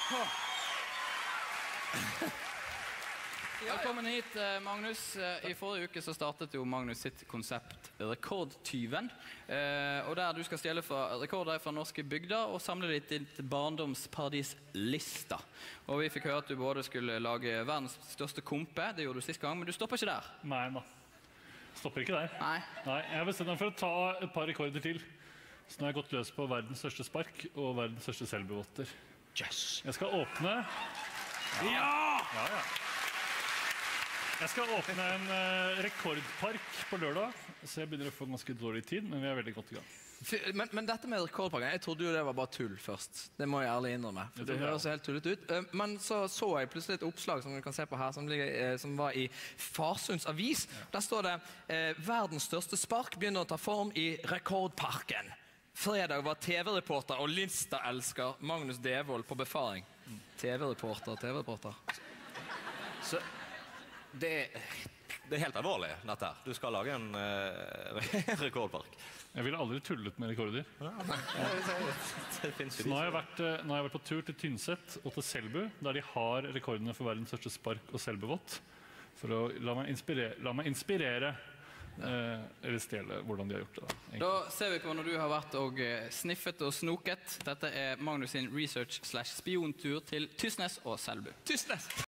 Velkommen hit, Magnus. I forrige uke så startet jo Magnus sitt konsept Rekordtyven. Og der du skal stjele rekorder fra norske bygder og samle ditt barndomsparadis-lista. Og vi fikk høre at du både skulle lage verdens største kompe, det gjorde du sist gang, men du stopper ikke der. Nei da. Stopper ikke der. Nei. Jeg har bestemt meg for å ta et par rekorder til. Så nå har jeg gått løs på verdens største spark og verdens største selvbevotter. Yes! Jeg skal åpne... Ja! Jeg skal åpne en rekordpark på lørdag, så jeg begynner å få ganske dårlig tid, men vi er veldig godt i gang. Men dette med rekordparken, jeg trodde jo det var bare tull først. Det må jeg ærlig innrømme, for det høres helt tullet ut. Men så jeg plutselig et oppslag som vi kan se på her, som var i Fasunds avis. Der står det, verdens største spark begynner å ta form i rekordparken. Fredag var TV-reporter og Lista-elsker Magnus Devold på befaring. TV-reporter. Så det er helt alvorlig, dette her. Du skal lage en rekordpark. Jeg ville aldri tullet med rekorder. Så nå har jeg vært på tur til Tynset og til Selbu, der de har rekordene for verdens største spark og selvbevått, for å la meg inspirere eller stjele hvordan de har gjort det. Da ser vi på når du har vært og sniffet og snoket. Dette er Magnus sin research/spiontur til Tysnes og Selbu. Tysnes!